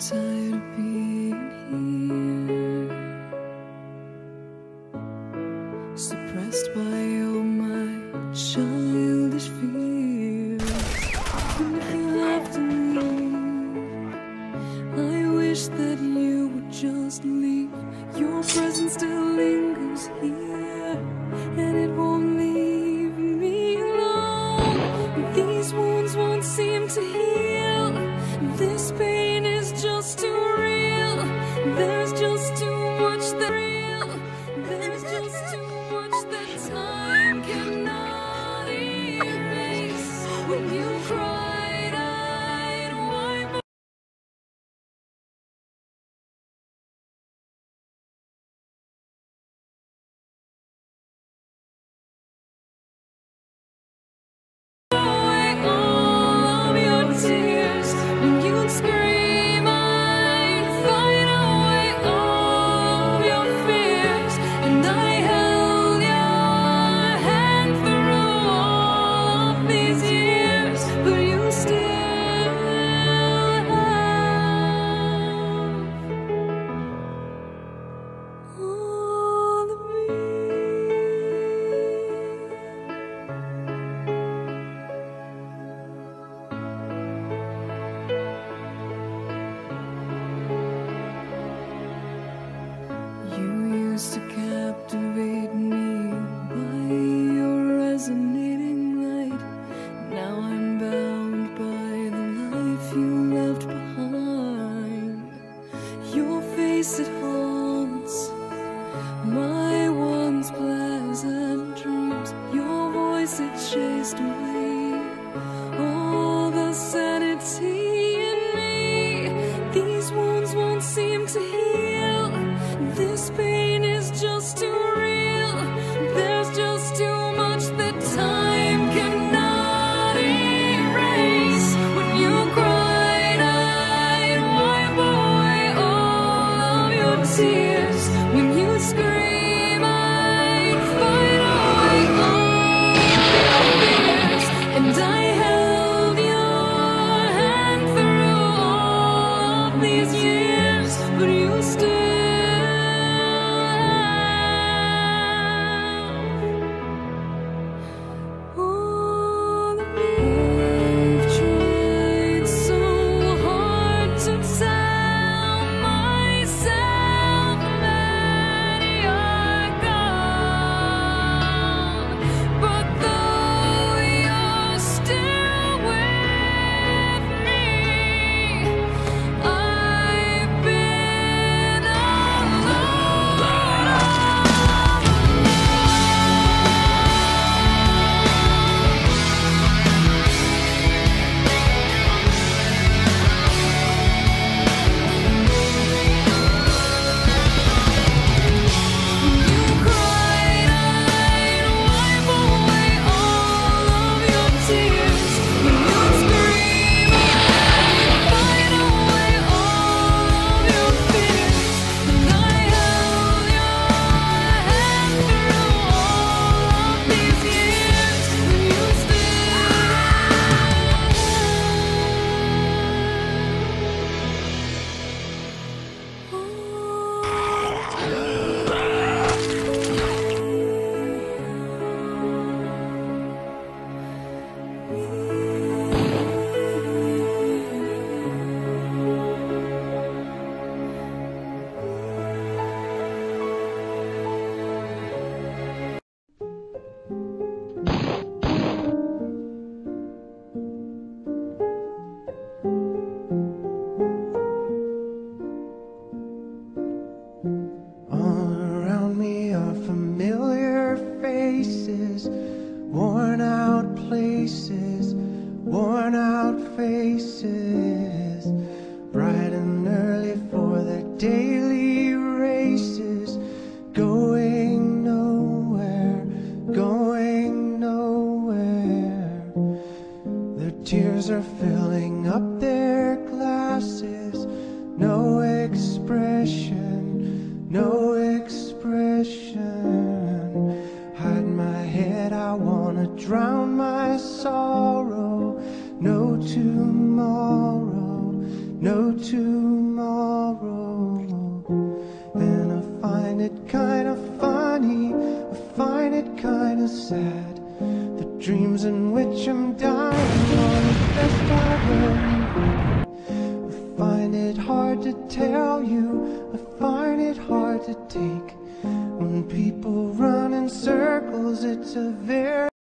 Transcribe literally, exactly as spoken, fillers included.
tired of being here, suppressed by all my childish fears. And if you have to leave, I wish that you would just leave. Your presence still lingers here, and it won't leave me alone. These wounds won't seem to heal. This pain is just too real. There's just too much that real. There's just too much that time cannot erase. When you cried, I'd wipe. Tears when you'd scream, I'd fight away all of your fears. And I held your hand through all of these years, but you still have all of me. You used to captivate me by your resonating light. Now I'm bound by the life you left behind. Your face, it haunts my once pleasant dreams. Your voice, it chased away all the sanity in me. These wounds won't seem to heal. This pain is just too real. There's just too much that time cannot erase. When you cried, I'd wipe away all of your tears. When you scream, I'd fight away all of your fears. And I held your hand through all of these years, but you still worn out places, worn out faces, bright and early for their daily races, going nowhere, going nowhere. Their tears are filling up their glasses, no expression, no expression. Hide my head, I wanna drown my sorrow. No tomorrow, no tomorrow. sad. The dreams in which I'm dying are the best I've ever. I find it hard to tell you, I find it hard to take. When people run in circles, it's a very